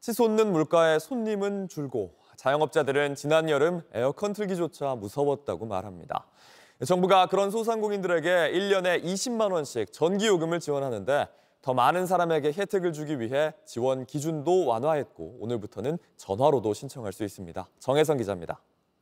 치솟는 물가에 손님은 줄고 자영업자들은 지난 여름 에어컨 틀기조차 무서웠다고 말합니다. 정부가 그런 소상공인들에게 1년에 20만 원씩 전기요금을 지원하는데 더 많은 사람에게 혜택을 주기 위해 지원 기준도 완화했고 오늘부터는 전화로도 신청할 수 있습니다. 정혜성 기자입니다.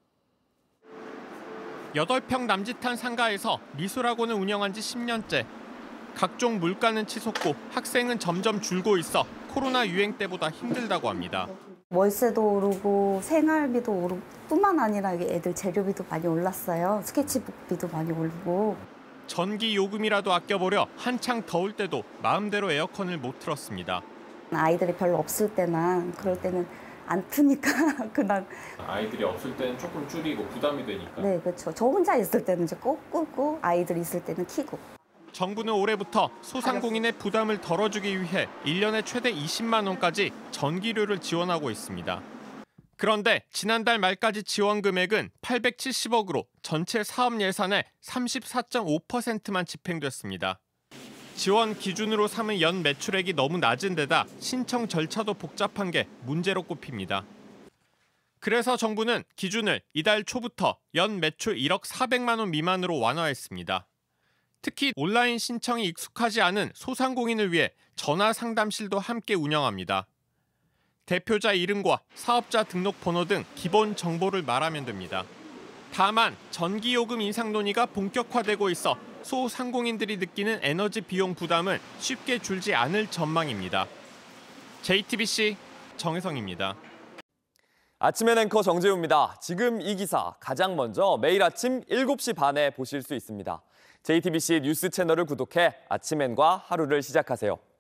8평 남짓한 상가에서 미술학원을 운영한 지 10년째. 각종 물가는 치솟고 학생은 점점 줄고 있어 코로나 유행 때보다 힘들다고 합니다. 월세도 오르고 생활비도 오르고 뿐만 아니라 애들 재료비도 많이 올랐어요. 스케치북비도 많이 오르고. 전기 요금이라도 아껴보려 한창 더울 때도 마음대로 에어컨을 못 틀었습니다. 아이들이 별로 없을 때나 그럴 때는 안 트니까 그냥. 아이들이 없을 때는 조금 줄이고 부담이 되니까. 네, 그렇죠. 저 혼자 있을 때는 이제 꼭 끄고 아이들 있을 때는 켜고. 정부는 올해부터 소상공인의 부담을 덜어주기 위해 1년에 최대 20만 원까지 전기료를 지원하고 있습니다. 그런데 지난달 말까지 지원 금액은 870억으로 전체 사업 예산의 34.5%만 집행됐습니다. 지원 기준으로 삼은 연 매출액이 너무 낮은 데다 신청 절차도 복잡한 게 문제로 꼽힙니다. 그래서 정부는 기준을 이달 초부터 연 매출 1억 400만 원 미만으로 완화했습니다. 특히 온라인 신청이 익숙하지 않은 소상공인을 위해 전화 상담실도 함께 운영합니다. 대표자 이름과 사업자 등록번호 등 기본 정보를 말하면 됩니다. 다만 전기요금 인상 논의가 본격화되고 있어 소상공인들이 느끼는 에너지 비용 부담은 쉽게 줄지 않을 전망입니다. JTBC 정혜성입니다. 아침엔 앵커 정재우입니다. 지금 이 기사 가장 먼저 매일 아침 7시 반에 보실 수 있습니다. JTBC 뉴스 채널을 구독해 아침엔과 하루를 시작하세요.